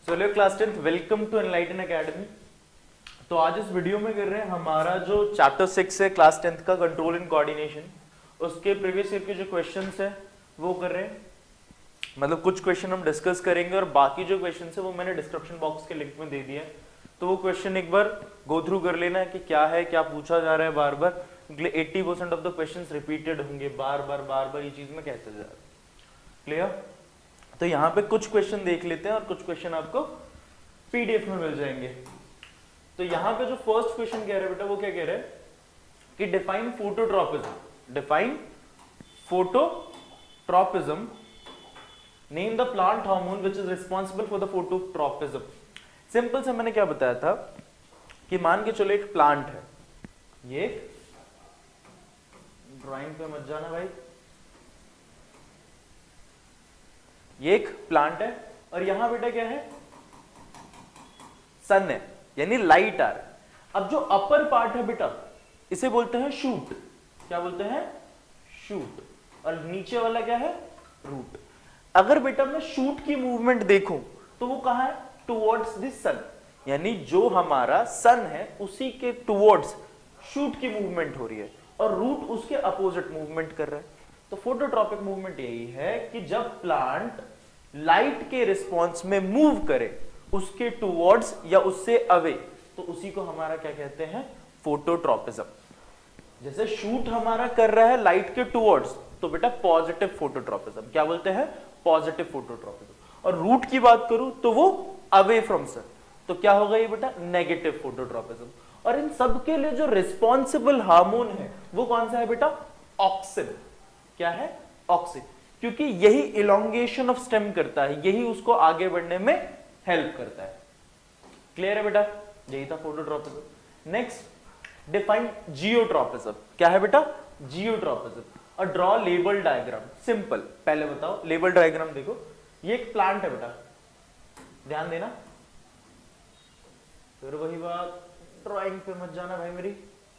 चलो class 10th, welcome to Enlighten Academy. तो आज इस वीडियो में कर रहे हैं हमारा जो चैप्टर 6 है क्लास 10th का कंट्रोल एंड कोऑर्डिनेशन, उसके प्रीवियस ईयर के जो क्वेश्चंस है वो कर रहे हैं। मतलब कुछ क्वेश्चन हम डिस्कस करेंगे और बाकी जो क्वेश्चन है वो मैंने डिस्क्रिप्शन बॉक्स के लिंक में दे दिया है, तो वो क्वेश्चन एक बार गो थ्रू कर लेना है कि क्या है, क्या पूछा जा रहा है बार बार। 80% ऑफ द क्वेश्चंस रिपीटेड होंगे, बार बार ये चीज में कहते जा रहा है। क्लियर? तो यहाँ पे कुछ क्वेश्चन देख लेते हैं और कुछ क्वेश्चन आपको पीडीएफ में मिल जाएंगे। तो यहाँ पे जो फर्स्ट क्वेश्चन कह रहे हैं बेटा, वो क्या कह रहे हैं कि define phototropism. Define phototropism, name the plant hormone which is responsible for the phototropism. Simple से मैंने क्या बताया था कि मान के चलो एक प्लांट है, ये ड्राइंग पे मत जाना भाई, ये एक प्लांट है और यहां बेटा क्या है, सन है, यानी लाइट आ रहा है। अब जो अपर पार्ट है बेटा, इसे बोलते हैं शूट। क्या बोलते हैं? शूट। और नीचे वाला क्या है? रूट। अगर बेटा मैं शूट की मूवमेंट देखूं तो वो कहां है? टुवर्ड्स द सन, यानी जो हमारा सन है उसी के टुवर्ड्स शूट की मूवमेंट हो रही है और रूट उसके अपोजिट मूवमेंट कर रहा है। तो फोटोट्रॉपिक मूवमेंट यही है कि जब प्लांट लाइट के रिस्पॉन्स में मूव करे उसके टुवर्ड्स या उससे अवे, तो उसी को हमारा क्या कहते हैं? फोटोट्रॉपिज्म। जैसे शूट हमारा कर रहा है लाइट के टुवर्ड्स, तो बेटा पॉजिटिव फोटोट्रॉपिज्म। क्या बोलते हैं? Positive phototropism. और रूट की बात करूं तो वो अवे फ्रॉम सन, तो क्या होगा ये बेटा? Negative phototropism. और इन सब के लिए जो रिस्पॉन्सिबल हार्मोन है वो कौन सा है बेटा? ऑक्सिन। क्या है? ऑक्सिन, क्योंकि यही इलोंगेशन ऑफ स्टेम करता है, यही उसको आगे बढ़ने में हेल्प करता है। क्लियर है बेटा? यही था फोटोट्रॉपिज्म। Next, define geotropism. क्या है बेटा? जियोट्रॉपिज्म। और ड्रॉ लेबल डायग्राम। सिंपल, पहले बताओ लेबल डायग्राम देखो। ये एक प्लांट है बेटा, ध्यान देना, फिर वही बात, ड्राइंग पे मत जाना भाई मेरी।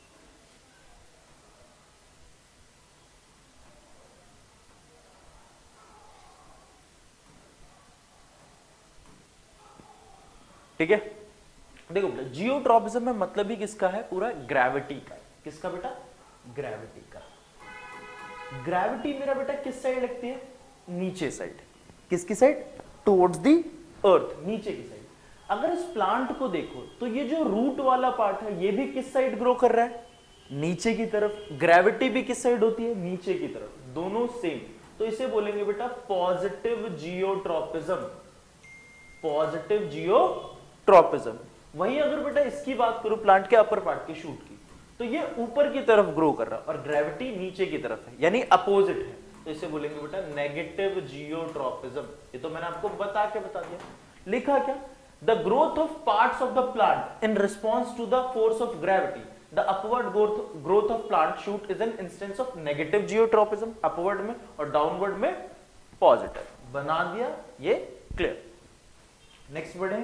ठीक है, देखो बेटा, जियोट्रॉपिज्म में मतलब ही किसका है? पूरा ग्रेविटी का। किसका बेटा? ग्रेविटी का। ग्रेविटी मेरा बेटा किस साइड लगती है? नीचे साइड। किसकी साइड? टुवर्ड्स दी अर्थ, नीचे की साइड। अगर इस प्लांट को देखो तो ये जो रूट वाला पार्ट है ये भी किस साइड ग्रो कर रहा है? नीचे की तरफ। ग्रेविटी भी किस साइड होती है? नीचे की तरफ। दोनों सेम, तो इसे बोलेंगे बेटा पॉजिटिव जियोट्रॉपिज्म। Positive geotropism. वहीं अगर बेटा इसकी बात करूं, प्लांट के अपर पार्ट की, शूट की, तो ये ऊपर की तरफ ग्रो कर रहा है और ग्रेविटी नीचे की तरफ है, यानी अपोजिट है, तो इसे बोलेंगे बेटा नेगेटिव जियोट्रॉपिज्म। ये तो मैंने आपको बता दिया। लिखा क्या? The growth of parts of the plant in response to the force of gravity, the upward growth of plant shoot is an instance of negative geotropism. Upward में और डाउनवर्ड में पॉजिटिव। बना दिया ये क्लियर। नेक्स्ट बढ़े,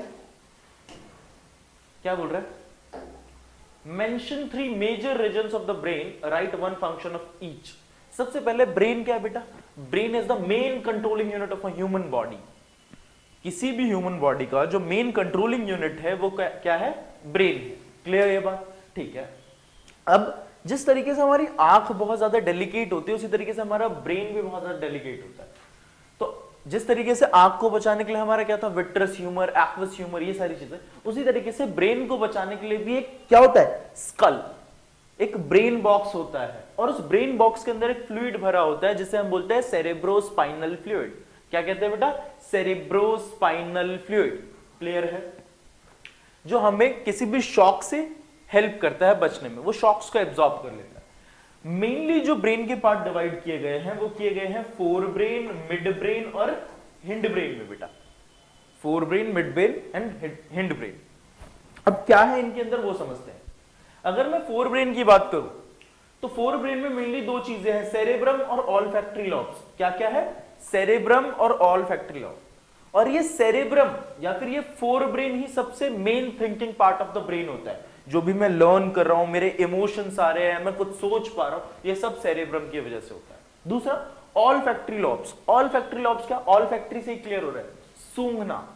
क्या बोल रहे हैं? Mention 3 major regions of the brain, write one function of each. सबसे पहले ब्रेन क्या है बेटा? Brain is the main controlling unit of a human body. किसी भी ह्यूमन बॉडी का जो मेन कंट्रोलिंग यूनिट है वो क्या है? ब्रेन है। क्लियर ये बात? ठीक है। अब जिस तरीके से हमारी आंख बहुत ज्यादा डेलिकेट होती है, उसी तरीके से हमारा ब्रेन भी बहुत ज्यादा डेलिकेट होता है। तो जिस तरीके से आंख को बचाने के लिए हमारा क्या था? विट्रस ह्यूमर, एक्वस ह्यूमर, ये सारी चीजें, उसी तरीके से ब्रेन को बचाने के लिए भी एक क्या होता है? स्कल, एक ब्रेन बॉक्स होता है, और उस ब्रेन बॉक्स के अंदर एक फ्लूइड भरा होता है जिसे हम बोलते हैं सेरेब्रोस्पाइनल फ्लूइड। क्या कहते हैं बेटा? Cerebrospinal fluid. क्लियर है? जो हमें किसी भी शॉक से हेल्प करता है बचने में, वो शॉक्स को एब्जॉर्ब कर लेता है। मेनली जो ब्रेन के पार्ट डिवाइड किए गए हैं वो किए गए हैं फोर ब्रेन, मिड ब्रेन और हिंड ब्रेन में बेटा। Fore brain, mid brain and hind brain. अब क्या है इनके अंदर वो समझते हैं। अगर मैं फोर ब्रेन की बात करूं तो फोर ब्रेन में मेनली दो चीजें हैं, सेरेब्रम और ऑल्फैक्टरी लॉब्स। क्या क्या है? सेरेब्रम और ऑल्फैक्टरी लॉब। और ये सेरेब्रम या फिर ये फोर ब्रेन ही सबसे main thinking part of the brain होता है। जो भी मैं लर्न कर रहा हूं, मेरे इमोशंस आ रहे हैं, मैं कुछ सोच पा रहा हूं, ये सब सेरेब्रम की वजह से होता है। दूसरा, olfactory lobes. Olfactory lobes क्या? ऑल फैक्ट्री से ही क्लियर हो रहा है, सूंघना।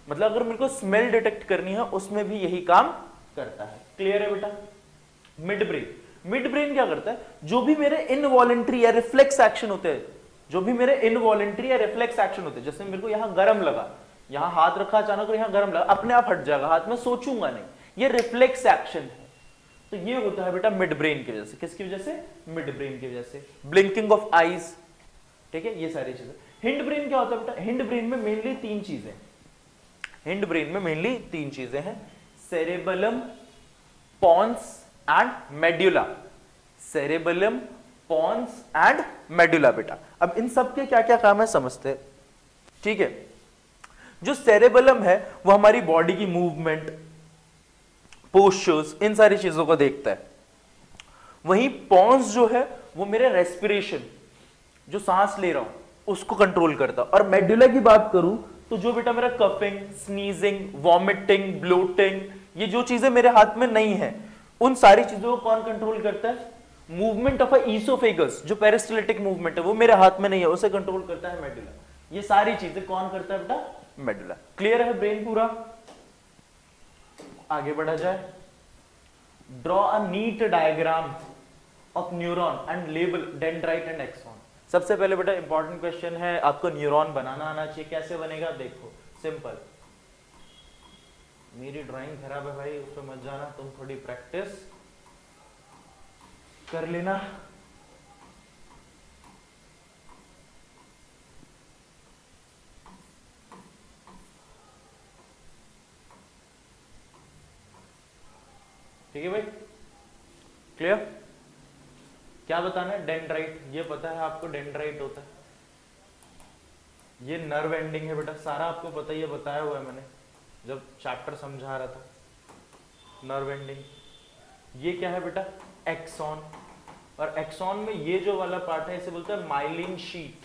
मतलब अगर मेरे को स्मेल डिटेक्ट करनी है उसमें भी यही काम करता है। क्लियर है बेटा? मिड ब्रेन, मिड ब्रेन क्या करता है, जो भी मेरे इनवॉलेंट्री या रिफ्लेक्स एक्शन होते हैं, जो भी मेरे इनवॉलेंट्री या रिफ्लेक्स एक्शन होते हैं, जैसे मेरे को यहां गर्म लगा, यहां हाथ रखा अचानक और यहां गर्म लगा, अपने आप हट जाएगा हाथ में, सोचूंगा नहीं, ये रिफ्लेक्स एक्शन है। तो ये होता है बेटा मिड ब्रेन की वजह से। किसकी वजह से? मिड ब्रेन की वजह से। ब्लिंकिंग ऑफ आईज, ठीक है, ये सारी चीजें। हिंड ब्रेन क्या होता है बेटा? हिंड ब्रेन में मेनली तीन चीजें, हिंड ब्रेन में मेनली तीन चीजें हैं, cerebellum, pons and medulla. Cerebellum, pons and medulla बेटा। अब इन सब के क्या क्या काम है समझते हैं, ठीक है। जो सेरेबेलम है वो हमारी बॉडी की मूवमेंट, पोस्चर्स, इन सारी चीजों को देखता है। वहीं पॉन्स जो है वो मेरे रेस्पिरेशन, जो सांस ले रहा हूं उसको कंट्रोल करता है। और मेड्यूला की बात करूं तो जो बेटा मेरा कफिंग, स्नीजिंग, वॉमिटिंग, ब्लोटिंग, ये जो चीजें मेरे हाथ में नहीं है, उन सारी चीजों को कौन कंट्रोल करता है? मूवमेंट ऑफ ईसोफेगस, जो पेरिस्टाल्टिक मूवमेंट है वो मेरे हाथ में नहीं है, उसे कंट्रोल करता है मेडुला। ये सारी चीजें कौन करता है बेटा? मेडुला। क्लियर है ब्रेन पूरा? आगे बढ़ा जाए। Draw a neat diagram of neuron and label dendrite and axon. सबसे पहले बेटा इंपॉर्टेंट क्वेश्चन है, आपको न्यूरॉन बनाना आना चाहिए। कैसे बनेगा? देखो सिंपल, मेरी ड्राइंग खराब है भाई, उस पर मत जाना, तुम थोड़ी प्रैक्टिस कर लेना। ठीक है भाई, क्लियर? क्या बताना है? डेंड्राइट, ये पता है आपको डेंड्राइट होता है, ये नर्व एंडिंग है बेटा, सारा आपको पता ही है, बताया हुआ है मैंने जब चैप्टर समझा रहा था। Nerve ending. ये क्या है बेटा? एक्सॉन। और एक्सॉन में ये जो वाला पार्ट है इसे बोलते हैं माइलिन शीट,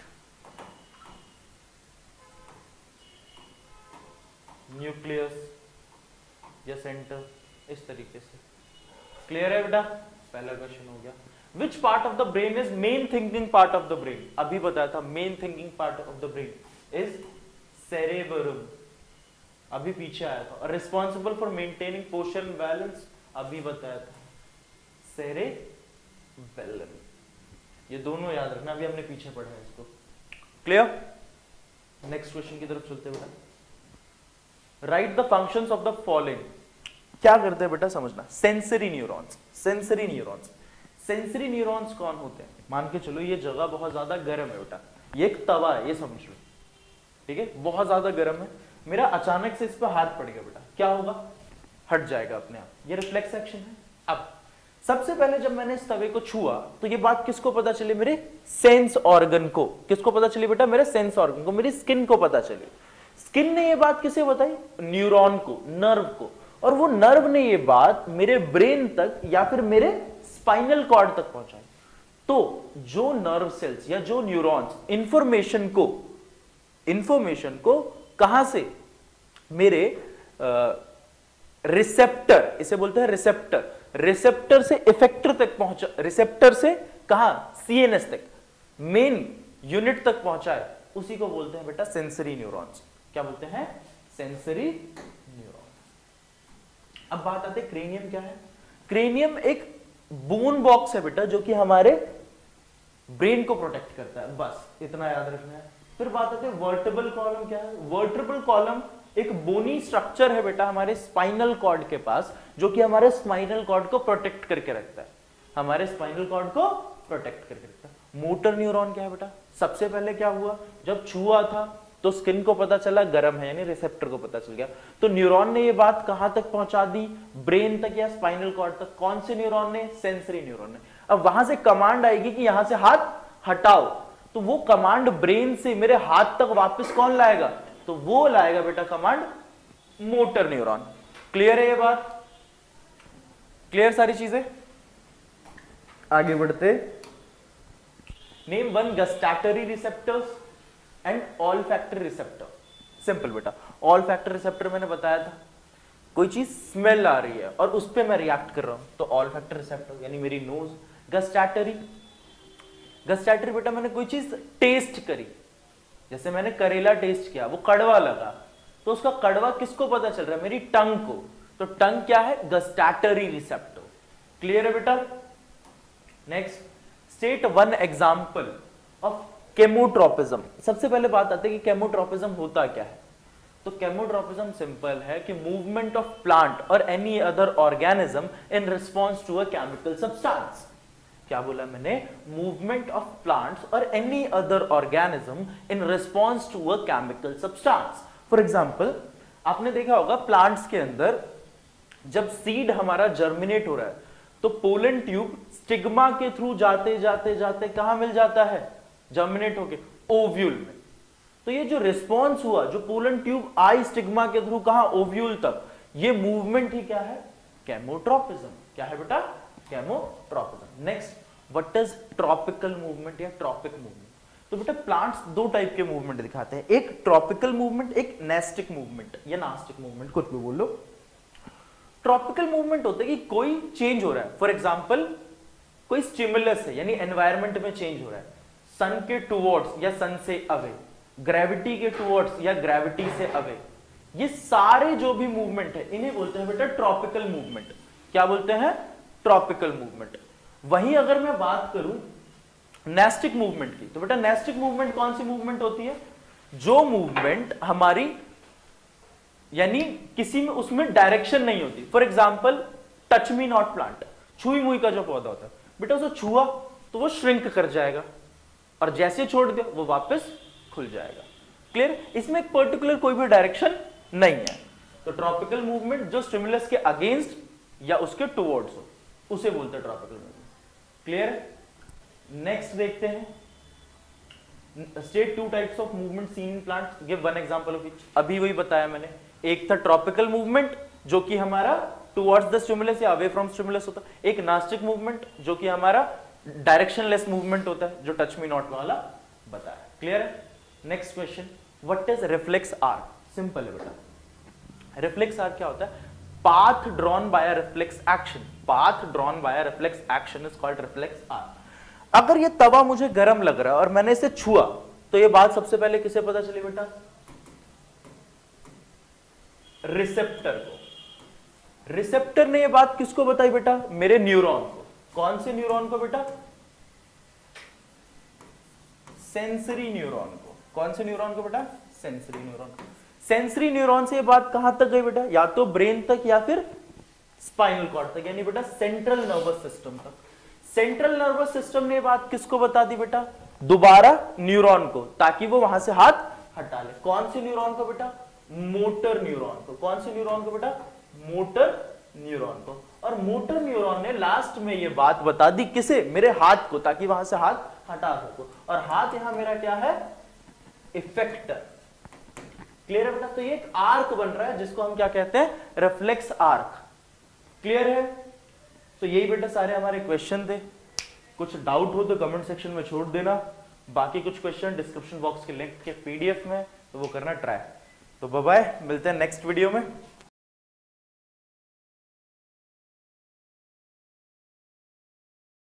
न्यूक्लियस या सेंटर, इस तरीके से। क्लियर है बेटा? पहला क्वेश्चन हो गया। Which part of the brain is main thinking part of the brain? अभी बताया था main thinking part of the brain is cerebrum, अभी पीछे आया था। और responsible for maintaining portion balance, अभी बताया था सेरेबेलम। ये दोनों याद रखना, अभी हमने पीछे पढ़ा है इसको। क्लियर? नेक्स्ट क्वेश्चन की तरफ चलते बेटा। Write the functions of the following. क्या करते हैं बेटा समझना। Sensory neurons, sensory neurons. Sensory neurons कौन होते हैं? मान के चलो ये जगह बहुत ज्यादा गर्म है बेटा, ये एक तवा है, ये समझ लो, ठीक है, बहुत ज्यादा गर्म है, मेरा अचानक से इस पर हाथ पड़ गया बेटा, क्या होगा? हट जाएगा अपने आप, ये रिफ्लेक्स एक्शन है। अब सबसे पहले जब मैंने इस तवे को छुआ तो ये बात किसको पता चली? मेरे सेंस ऑर्गन को। किसको पता चली बेटा? मेरे सेंस ऑर्गन को, मेरी स्किन को पता चली। स्किन ने ये बात किसे बताई? न्यूरॉन को, नर्व को। और वो नर्व ने ये बात मेरे ब्रेन तक या फिर मेरे स्पाइनल कॉर्ड तक पहुंचाई। तो जो नर्व सेल्स या जो न्यूरॉन्स इंफॉर्मेशन को कहां से? मेरे रिसेप्टर, इसे बोलते हैं रिसेप्टर, रिसेप्टर से इफेक्टर तक पहुंचा, रिसेप्टर से कहां? सीएनएस तक, मेन यूनिट तक पहुंचा है, उसी को बोलते हैं बेटा सेंसरी न्यूरॉन्स। क्या बोलते हैं? Sensory neurons. अब बात आती है क्रेनियम क्या है? क्रेनियम एक बोन बॉक्स है बेटा जो कि हमारे ब्रेन को प्रोटेक्ट करता है, बस इतना याद रखना है। फिर बात आती है वर्टेब्रल कॉलम क्या है? वर्टेब्रल कॉलम एक बोनी स्ट्रक्चर है बेटा हमारे स्पाइनल कॉर्ड के पास, जो कि हमारे स्पाइनल कॉर्ड को प्रोटेक्ट करके रखता है, हमारे स्पाइनल कॉर्ड को प्रोटेक्ट करके रखता है। मोटर न्यूरॉन क्या है बेटा? सबसे पहले क्या हुआ, जब छुआ था तो स्किन को पता चला गर्म है, यानी रिसेप्टर को पता चल गया, तो न्यूरॉन ने ये बात कहां तक पहुंचा दी? ब्रेन तक या स्पाइनल कॉर्ड तक। कौन से न्यूरॉन ने? सेंसरी न्यूरॉन ने। अब वहां से कमांड आएगी कि यहां से हाथ हटाओ, तो वो कमांड ब्रेन से मेरे हाथ तक वापस कौन लाएगा? तो वो लाएगा बेटा कमांड मोटर न्यूरॉन। क्लियर है ये बात? क्लियर सारी चीजें? आगे बढ़ते। Name one gustatory receptors and olfactory receptor. Simple बेटा, ऑलफैक्टरी रिसेप्टर मैंने बताया था, कोई चीज स्मेल आ रही है और उस पर मैं रिएक्ट कर रहा हूं तो ऑलफैक्टरी रिसेप्टर यानी मेरी नोज। गस्टैटरी, गस्टैटरी बेटा मैंने कोई चीज टेस्ट करी, जैसे मैंने करेला टेस्ट किया, वो कड़वा लगा, तो उसका कड़वा किसको पता चल रहा है? मेरी टंग को। तो टंग क्या है? गस्टैटरी रिसेप्टर। क्लियर है बेटा? Next, state one example of chemotropism. सबसे पहले बात आती है कि केमोट्रोपिज्म होता क्या है। तो केमोट्रोपिज्म सिंपल है कि मूवमेंट ऑफ प्लांट और any other organism in response to a chemical substance. क्या बोला मैंने? मूवमेंट ऑफ प्लांट्स और any other organism in response to a chemical substance. For example, आपने देखा होगा प्लांट्स के अंदर जब सीड हमारा जर्मिनेट हो रहा है तो पोलन ट्यूब स्टिग्मा के थ्रू जाते जाते जाते कहां मिल जाता है? जर्मिनेट होके ओव्यूल में। तो ये जो रिस्पॉन्स हुआ, जो पोलन ट्यूब आई स्टिग्मा के थ्रू कहां? ओव्यूल तक, ये मूवमेंट ही क्या है? केमोट्रोपिज्म। क्या है बेटा? Chemotropism. Next, what is tropical movement या ट्रॉपिक मूवमेंट? तो बेटा प्लांट्स दो टाइप के मूवमेंट दिखाते हैं, एक ट्रॉपिकल मूवमेंट, एक नेस्टिक मूवमेंट या नास्टिक मूवमेंट, कुछ भी बोल लो। ट्रॉपिकल मूवमेंट होता है कि कोई चेंज हो रहा है। फॉर एग्जांपल, कोई स्टिमुलस है, यानी एनवायरमेंट में चेंज हो रहा है, सन के टुवर्ड्स या सन से अवे, ग्रेविटी के टुवर्ड्स या ग्रेविटी से अवे। ये सारे जो भी मूवमेंट है इन्हें बोलते हैं बेटा ट्रॉपिकल मूवमेंट। क्या बोलते हैं? Tropical movement. वहीं अगर मैं बात करूं नेस्टिक मूवमेंट की, तो बेटा नेस्टिक मूवमेंट कौन सी मूवमेंट होती है? जो मूवमेंट हमारी यानी किसी में उसमें डायरेक्शन नहीं होती। For example, touch me not plant, छुई मुई का जो पौधा होता है बेटा, उसे छुआ तो वो श्रिंक कर जाएगा और जैसे छोड़ दिया वो वापस खुल जाएगा। क्लियर? इसमें एक पर्टिकुलर कोई भी डायरेक्शन नहीं है। तो ट्रॉपिकल मूवमेंट जो स्टिमुलस के अगेंस्ट या उसके टुवर्ड्स हो उसे बोलते हैं ट्रॉपिकल मूवमेंट। क्लियर है? नेक्स्ट देखते हैं, state two types of movement seen in plants, give one example of each. अभी वही बताया मैंने, एक था ट्रॉपिकल मूवमेंट जो कि हमारा टुवर्ड्स द स्टिमुलस या अवे फ्रॉम स्टिमुलस होता है, एक नास्टिक मूवमेंट जो कि हमारा डायरेक्शनलेस मूवमेंट होता है, जो टच मी नॉट वाला बताया। क्लियर है? Next question, what is reflex arc? Simple है बेटा, रिफ्लेक्स आर्क क्या होता है? Path drawn by a reflex action. Path drawn by a reflex action is called reflex arc. अगर ये तवा मुझे गर्म लग रहा है और मैंने इसे छुआ तो ये बात सबसे पहले किसे पता चली बेटा? रिसेप्टर को। रिसेप्टर ने ये बात किसको बताई बेटा? मेरे न्यूरॉन को। कौन से न्यूरॉन को बेटा? सेंसरी न्यूरॉन को। कौन से न्यूरॉन को बेटा? सेंसरी न्यूरॉन को। सेंसरी न्यूरॉन से ये बात कहां तक गई बेटा? या तो ब्रेन तक या फिर स्पाइनल कॉर्ड तक, यानी बेटा सेंट्रल नर्वस सिस्टम तक। सेंट्रल नर्वस सिस्टम ने बात किसको बता दी बेटा? दोबारा न्यूरॉन को, ताकि वो वहां से हाथ हटा ले। कौन से न्यूरॉन को बेटा? मोटर न्यूरॉन को। कौन से न्यूरॉन को बेटा? मोटर न्यूरॉन को। और मोटर न्यूरॉन ने लास्ट में ये बात बता दी किसे? मेरे हाथ को, ताकि वहां से हाथ हटा सको। और हाथ यहां मेरा क्या है? इफेक्टर। क्लियर है बेटा? तो ये एक आर्क बन रहा है जिसको हम क्या कहते हैं? Reflex arc. क्लियर है? तो यही बेटा सारे हमारे क्वेश्चन थे। कुछ डाउट हो तो कमेंट सेक्शन में छोड़ देना, बाकी कुछ क्वेश्चन डिस्क्रिप्शन बॉक्स के लिंक के पीडीएफ में, तो वो करना ट्राई। तो बाय बाय, मिलते हैं नेक्स्ट वीडियो में।